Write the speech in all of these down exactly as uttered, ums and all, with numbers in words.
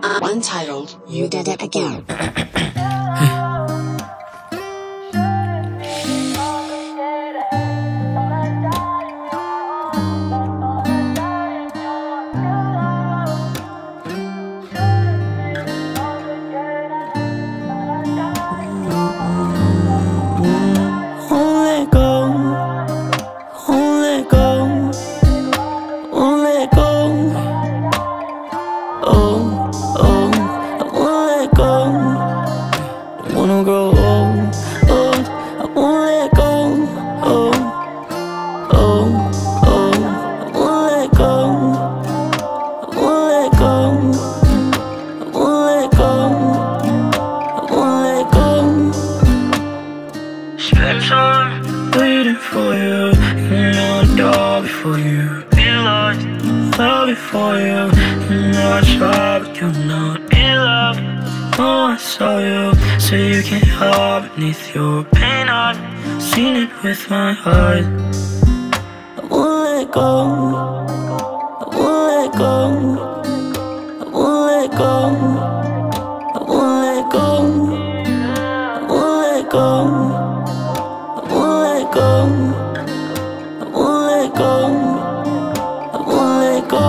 Untitled, you did it again. Spend time waiting for you, you know I'd die before you realize love before you, you know I try but you're not in love. Oh, I saw you, so you can't hide beneath your pain. I've seen it with my eyes. I won't let go, I won't let go, I won't let go, I won't let go, I won't let go, I won't let go, I won't let go, I won't let go.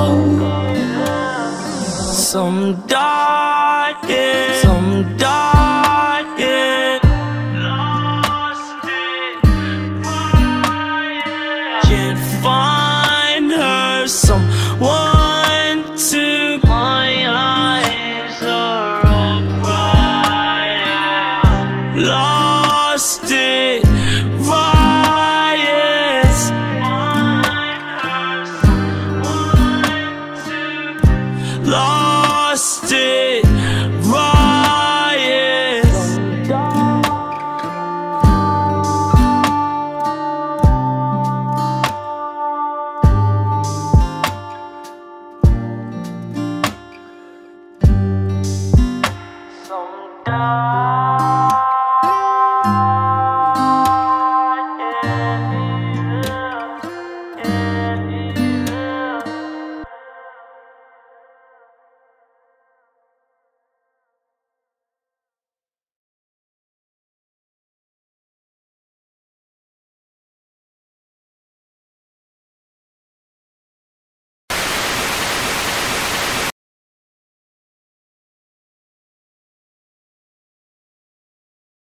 Some die, yeah, some die, yeah. Lost it, can't find her. Someone to my eyes are alright. Lost it, riots. Find her someone to. Lost it.